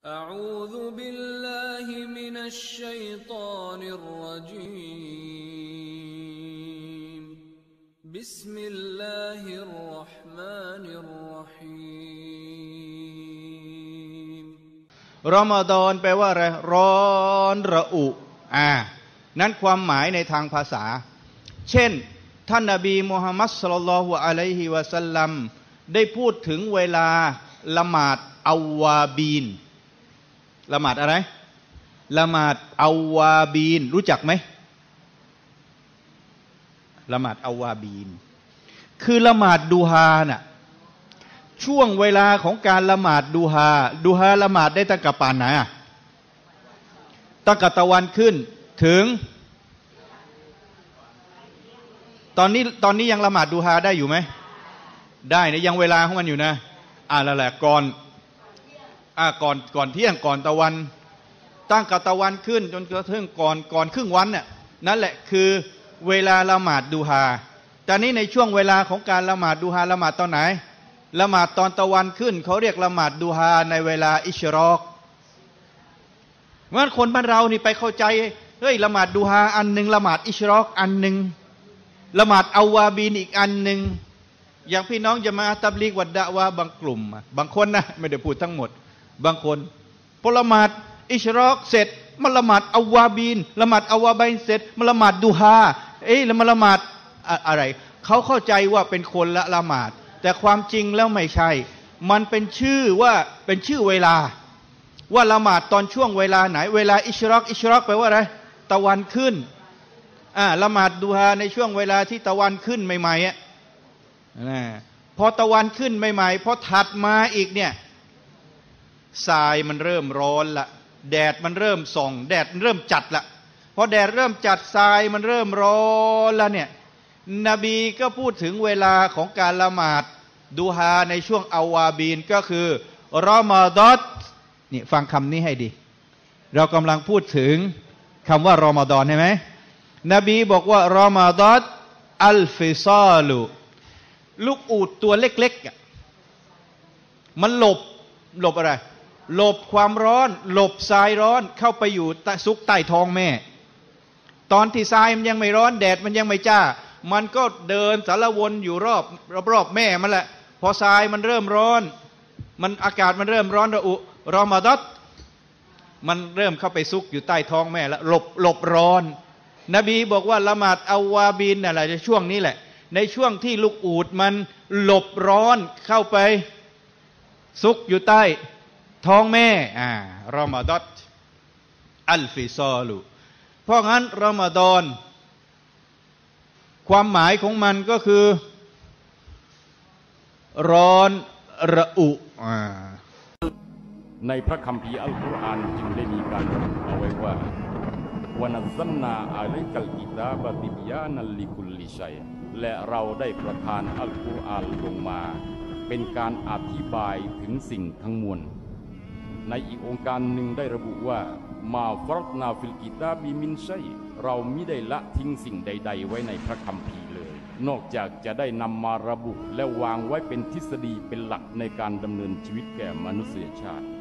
أعوذ بالله من الشيطان الرجيم بسم الله الرحمن الرحيم รอมฎอนแปลว่าอะไรร้อนระอุนั้นความหมายในทางภาษาเช่นท่านนบีมุฮัมมัดศ็อลลัลลอฮุอะลัยฮิวะซัลลัมได้พูดถึงเวลาละหมาดอัววาบีนละหมาดอะไรละหมาดอัววาบีนรู้จักไหมละหมาดอัววาบีนคือละหมาดดูฮาน่ะช่วงเวลาของการละหมาดดูฮาละหมาดได้ตั้งแต่ป่านไหนตั้งแต่ตะวันขึ้นถึงตอนนี้ยังละหมาดดูฮาได้อยู่ไหมได้นะยังเวลาของมันอยู่นะแล้วแหละก่อนเที่ยงก่อนตะวันตั้งแต่ตะวันขึ้นจนกระทั่งก่อนครึ่งวันน่ะนั่นแหละคือเวลาละหมาดดูฮาแต่นี้ในช่วงเวลาของการละหมาดดูฮาละหมาดตอนไหนละหมาดตอนตะวันขึ้นเขาเรียกละหมาดดูฮาในเวลาอิชรอกเมื่อคนบ้านเรานี่ไปเข้าใจเฮ้ยละหมาดดูฮาอันนึงละหมาดอิชรอกอันนึงละหมาดอัววาบีนอีกอันนึงอย่างพี่น้องจะมาตับลีกวัดดะวะบางกลุ่มบางคนนะไม่ได้พูดทั้งหมดบางคนพอละหมาดอิชรอกเสร็จมาละหมาดอัววาบีนละหมาดอัววาบีนเสร็จมาละหมาดดูฮาแล้วมาละหมาดอะไรเขาเข้าใจว่าเป็นคนละหมาดแต่ความจริงแล้วไม่ใช่มันเป็นชื่อเวลาว่าละหมาดตอนช่วงเวลาไหนเวลาอิชรอกแปลว่าอะไรตะวันขึ้นละหมาดดูฮาในช่วงเวลาที่ตะวันขึ้นใหม่ๆพอตะวันขึ้นใหม่ๆพอถัดมาอีกเนี่ยทรายมันเริ่มร้อนละแดดมันเริ่มส่องแดดเริ่มจัดละพอแดดเริ่มจัดทรายมันเริ่มร้อนแล้วเนี่ยนบีก็พูดถึงเวลาของการละหมาดดูฮาในช่วงอัววาบีนก็คือรอมฎอนนี่ฟังคำนี้ให้ดีเรากำลังพูดถึงคำว่ารอมฎอนใช่ไหมนบีบอกว่ารอมฎอนอัลฟิซาลุลูกอูฐตัวเล็กๆมันหลบอะไรหลบความร้อนหลบทรายร้อนเข้าไปอยู่ซุกใต้ท้องแม่ตอนที่ทรายมันยังไม่ร้อนแดดมันยังไม่จ้ามันก็เดินสารวนอยู่รอบแม่มันแหละพอทรายมันเริ่มร้อนมันอากาศมันเริ่มร้อนรอมฎอนมันเริ่มเข้าไปซุกอยู่ใต้ท้องแม่แล้วหลบร้อนนบีบอกว่าละหมาดอัววาบีนอะไรในช่วงนี้แหละในช่วงที่ลูกอูฐมันหลบร้อนเข้าไปซุกอยู่ใต้ท้องแม่รอมฎอนอัลฟิซาลุเพราะงั้นรอมฎอนความหมายของมันก็คือร้อนระอุในพระคัมภีร์อัลกุรอานจึงได้มีการระบุเอาไว้ว่าวะนัซซัลนาอะลัยกัลกิตาบะติบยานัลลิกุลลิชัยและเราได้ประทานอัลกุรอานลงมาเป็นการอธิบายถึงสิ่งทั้งมวลในอีกองค์การหนึ่งได้ระบุว่ามาฟรักนาฟิลกิตาบิมินชัยเรามิได้ละทิ้งสิ่งใดๆไว้ในพระคัมภีร์เลยนอกจากจะได้นำมาระบุและวางไว้เป็นทฤษฎีเป็นหลักในการดำเนินชีวิตแก่มนุษยชาติ